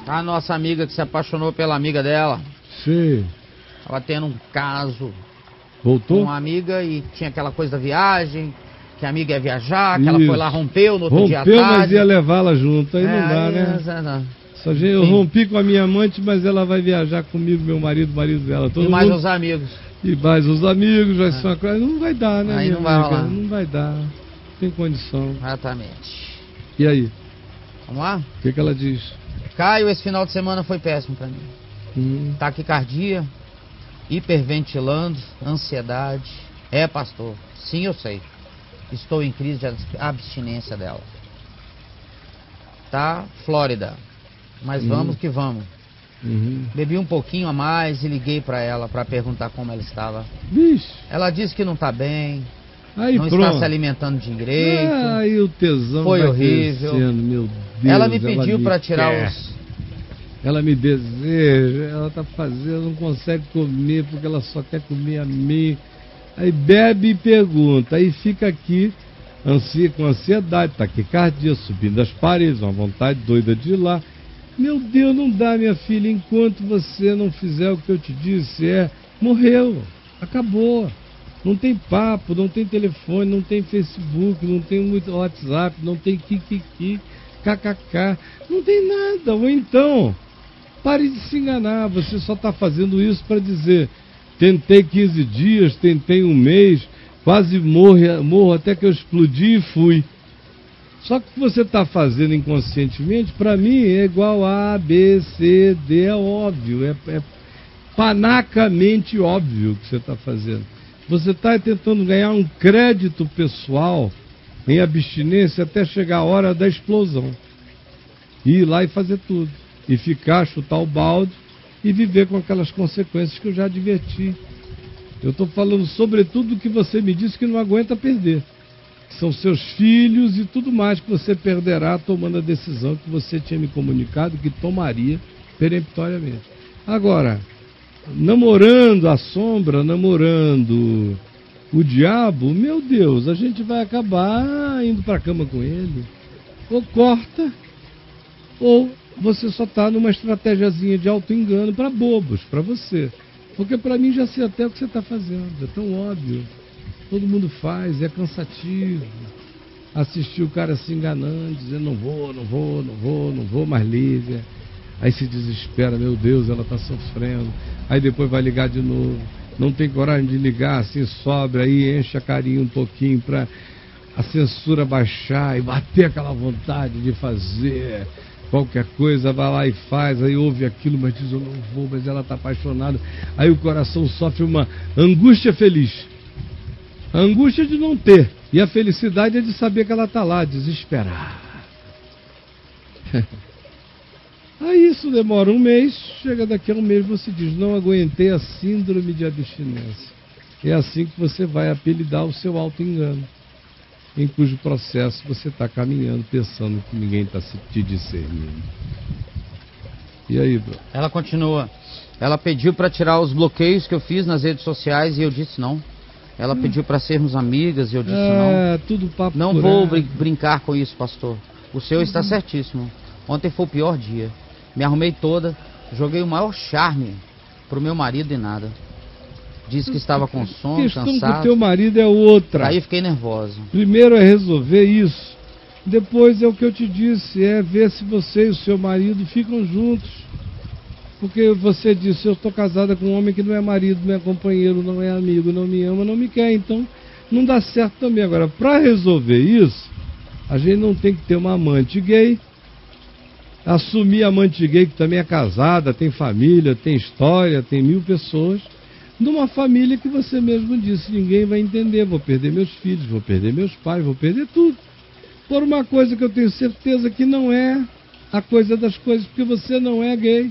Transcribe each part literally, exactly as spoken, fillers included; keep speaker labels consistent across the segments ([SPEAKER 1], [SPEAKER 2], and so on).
[SPEAKER 1] A nossa amiga que se apaixonou pela amiga dela.
[SPEAKER 2] Sim.
[SPEAKER 1] Tava tendo um caso.
[SPEAKER 2] Voltou?
[SPEAKER 1] Com uma amiga e tinha aquela coisa da viagem, que a amiga ia viajar, que
[SPEAKER 2] Isso.
[SPEAKER 1] ela foi lá, rompeu no outro
[SPEAKER 2] rompeu,
[SPEAKER 1] dia à tarde.
[SPEAKER 2] Rompeu, mas ia levá-la junto, aí
[SPEAKER 1] é,
[SPEAKER 2] não dá,
[SPEAKER 1] aí,
[SPEAKER 2] né?
[SPEAKER 1] É, não.
[SPEAKER 2] Só, gente, eu rompi com a minha amante, mas ela vai viajar comigo, meu marido, o marido dela. Todo
[SPEAKER 1] e mais
[SPEAKER 2] mundo...
[SPEAKER 1] os amigos.
[SPEAKER 2] E mais os amigos, vai ser uma coisa. Não vai dar, né?
[SPEAKER 1] Aí
[SPEAKER 2] minha
[SPEAKER 1] não vai
[SPEAKER 2] amiga?
[SPEAKER 1] rolar.
[SPEAKER 2] Não vai dar. Não tem condição.
[SPEAKER 1] Exatamente.
[SPEAKER 2] E aí?
[SPEAKER 1] Vamos lá?
[SPEAKER 2] O que, que ela diz?
[SPEAKER 1] Caio, esse final de semana foi péssimo pra mim.
[SPEAKER 2] Hum.
[SPEAKER 1] Taquicardia, hiperventilando, ansiedade. É, pastor, sim, eu sei. Estou em crise de abstinência dela. Tá, Flórida. Mas
[SPEAKER 2] Hum.
[SPEAKER 1] vamos que vamos.
[SPEAKER 2] Uhum.
[SPEAKER 1] Bebi um pouquinho a mais e liguei pra ela pra perguntar como ela estava.
[SPEAKER 2] Vixe.
[SPEAKER 1] Ela disse que não tá bem.
[SPEAKER 2] Aí,
[SPEAKER 1] não
[SPEAKER 2] pronto.
[SPEAKER 1] está se alimentando direito.
[SPEAKER 2] Ah, aí o tesão
[SPEAKER 1] foi
[SPEAKER 2] vai
[SPEAKER 1] horrível.
[SPEAKER 2] Crescendo, meu Deus,
[SPEAKER 1] ela me pediu para tirar
[SPEAKER 2] quer.
[SPEAKER 1] os.
[SPEAKER 2] Ela me deseja, ela tá fazendo, não consegue comer porque ela só quer comer a mim. Aí bebe e pergunta, aí fica aqui ansia, com ansiedade, taquicardia, subindo as paredes, uma vontade doida de ir lá. Meu Deus, não dá, minha filha, enquanto você não fizer o que eu te disse, é, morreu, acabou. Não tem papo, não tem telefone, não tem Facebook, não tem muito WhatsApp, não tem kikiki, kkk, não tem nada. Ou então, pare de se enganar, você só está fazendo isso para dizer, tentei quinze dias, tentei um mês, quase morro, morro até que eu explodi e fui. Só que o que você está fazendo inconscientemente, para mim, é igual A, B, C, D, é óbvio, é, é panacamente óbvio o que você está fazendo. Você está tentando ganhar um crédito pessoal em abstinência até chegar a hora da explosão. E ir lá e fazer tudo. E ficar, chutar o balde e viver com aquelas consequências que eu já adverti. Eu estou falando sobretudo do que você me disse que não aguenta perder. Que são seus filhos e tudo mais que você perderá tomando a decisão que você tinha me comunicado que tomaria peremptoriamente. Agora, namorando a sombra, namorando o diabo, meu Deus, a gente vai acabar indo para a cama com ele. Ou corta, ou você só está numa estratégiazinha de auto-engano para bobos, para você. Porque para mim já sei até o que você está fazendo, é tão óbvio. Todo mundo faz, é cansativo. Assistir o cara se enganando, dizendo não vou, não vou, não vou, não vou mais liga. Aí se desespera, meu Deus, ela está sofrendo. Aí depois vai ligar de novo. Não tem coragem de ligar, assim sobra, aí enche a carinha um pouquinho para a censura baixar e bater aquela vontade de fazer qualquer coisa, vai lá e faz, aí ouve aquilo, mas diz eu não vou, mas ela está apaixonada. Aí o coração sofre uma angústia feliz. A angústia de não ter. E a felicidade é de saber que ela está lá, desesperada. Aí isso demora um mês, chega daqui a um mês você diz, não aguentei a síndrome de abstinência. É assim que você vai apelidar o seu auto-engano, em cujo processo você está caminhando pensando que ninguém está te discernindo. E aí, bro?
[SPEAKER 1] Ela continua. Ela pediu para tirar os bloqueios que eu fiz nas redes sociais e eu disse não. Ela hum. pediu para sermos amigas e eu disse
[SPEAKER 2] é,
[SPEAKER 1] não.
[SPEAKER 2] É, tudo papo
[SPEAKER 1] Não vou brin brincar com isso, pastor. O senhor uhum. está certíssimo. Ontem foi o pior dia. Me arrumei toda, joguei o maior charme pro meu marido e nada. Disse que estava com sono,
[SPEAKER 2] questão
[SPEAKER 1] cansado.
[SPEAKER 2] Com o teu marido é outra.
[SPEAKER 1] Aí fiquei nervosa.
[SPEAKER 2] Primeiro é resolver isso. Depois é o que eu te disse, é ver se você e o seu marido ficam juntos. Porque você disse, eu estou casada com um homem que não é marido, não é companheiro, não é amigo, não me ama, não me quer. Então não dá certo também. Agora, para resolver isso, a gente não tem que ter uma amante gay. Assumir a amante gay que também é casada, tem família, tem história, tem mil pessoas, numa família que você mesmo disse, ninguém vai entender, vou perder meus filhos, vou perder meus pais, vou perder tudo. Por uma coisa que eu tenho certeza que não é a coisa das coisas, porque você não é gay.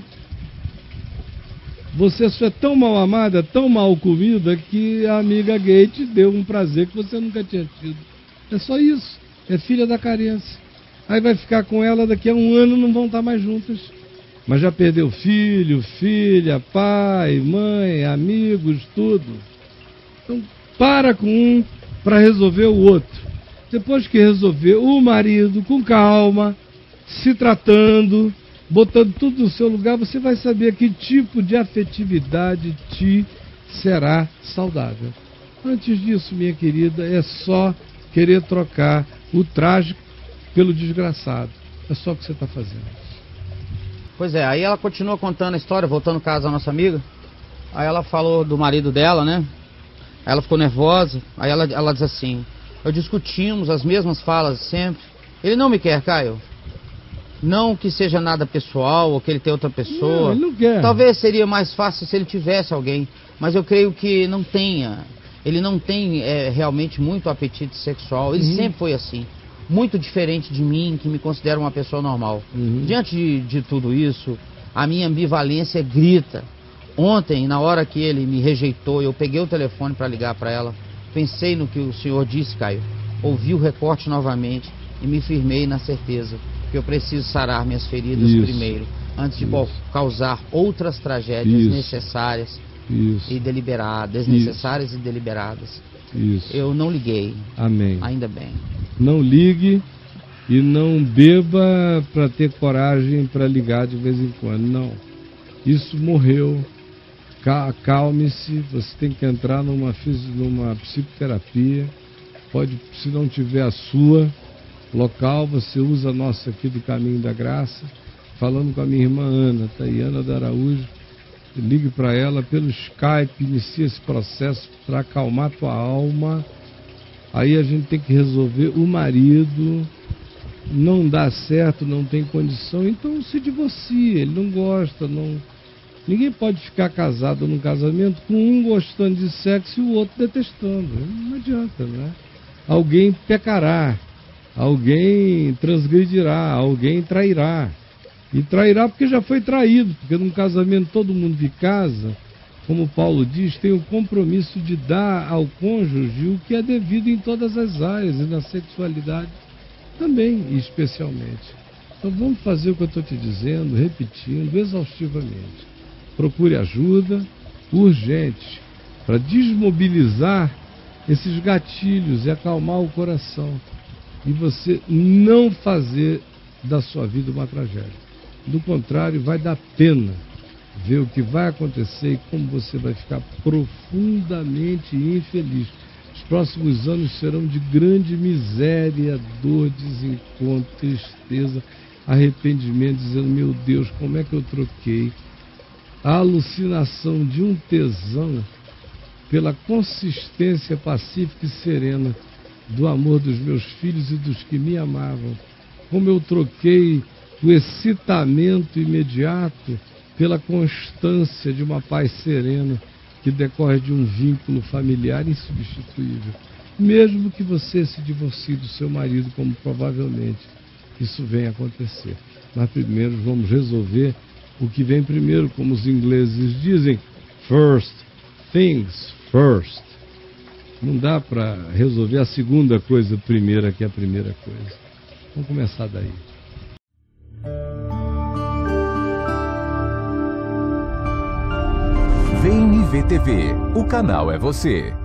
[SPEAKER 2] Você só é tão mal amada, tão mal comida, que a amiga gay te deu um prazer que você nunca tinha tido. É só isso, é filha da carência. Aí vai ficar com ela, daqui a um ano não vão estar mais juntas. Mas já perdeu filho, filha, pai, mãe, amigos, tudo. Então para com um para resolver o outro. Depois que resolver o marido, com calma, se tratando, botando tudo no seu lugar, você vai saber que tipo de afetividade te será saudável. Antes disso, minha querida, é só querer trocar o trágico pelo desgraçado. É só o que você está fazendo.
[SPEAKER 1] Pois é, aí ela continua contando a história, voltando ao caso da nossa amiga. Aí ela falou do marido dela, né? Aí ela ficou nervosa. Aí ela, ela diz assim: eu discutimos as mesmas falas sempre. Ele não me quer, Caio. Não que seja nada pessoal ou que ele tenha outra pessoa.
[SPEAKER 2] Não, ele não quer.
[SPEAKER 1] Talvez seria mais fácil se ele tivesse alguém. Mas eu creio que não tenha. Ele não tem é, realmente muito apetite sexual. Ele uhum. sempre foi assim. Muito diferente de mim, que me considero uma pessoa normal. Uhum. Diante de, de tudo isso, a minha ambivalência grita. Ontem, na hora que ele me rejeitou, eu peguei o telefone para ligar para ela. Pensei no que o senhor disse, Caio. Ouvi o recorte novamente e me firmei na certeza que eu preciso sarar minhas feridas Isso. primeiro, antes de Isso. causar outras tragédias Isso. necessárias Isso. e deliberadas, desnecessárias Isso. e deliberadas.
[SPEAKER 2] Isso.
[SPEAKER 1] Eu não liguei.
[SPEAKER 2] Amém.
[SPEAKER 1] Ainda bem.
[SPEAKER 2] Não ligue e não beba para ter coragem para ligar de vez em quando. Não. Isso morreu. Acalme-se. Você tem que entrar numa, numa psicoterapia. Pode, se não tiver a sua local, você usa a nossa aqui do Caminho da Graça, falando com a minha irmã Ana, tá aí, Ana da Araújo. Ligue para ela pelo Skype, inicia esse processo para acalmar tua alma. Aí a gente tem que resolver o marido, não dá certo, não tem condição, então se divorcia, ele não gosta, não... Ninguém pode ficar casado num casamento com um gostando de sexo e o outro detestando, não adianta, né? Alguém pecará, alguém transgredirá, alguém trairá. E trairá porque já foi traído, porque num casamento todo mundo que casa, como Paulo diz, tem o compromisso de dar ao cônjuge o que é devido em todas as áreas, e na sexualidade também, e especialmente. Então vamos fazer o que eu estou te dizendo, repetindo, exaustivamente. Procure ajuda urgente para desmobilizar esses gatilhos e acalmar o coração. E você não fazer da sua vida uma tragédia. Do contrário, vai dar pena ver o que vai acontecer e como você vai ficar profundamente infeliz. Os próximos anos serão de grande miséria, dor, desencontro, tristeza, arrependimento, dizendo: meu Deus, como é que eu troquei a alucinação de um tesão pela consistência pacífica e serena do amor dos meus filhos e dos que me amavam. Como eu troquei o excitamento imediato pela constância de uma paz serena que decorre de um vínculo familiar insubstituível. Mesmo que você se divorcie do seu marido, como provavelmente isso vem acontecer. Mas primeiro vamos resolver o que vem primeiro, como os ingleses dizem, first things first. Não dá para resolver a segunda coisa primeiro que é a primeira coisa. Vamos começar daí.
[SPEAKER 3] Vem e vê T V. O canal é você.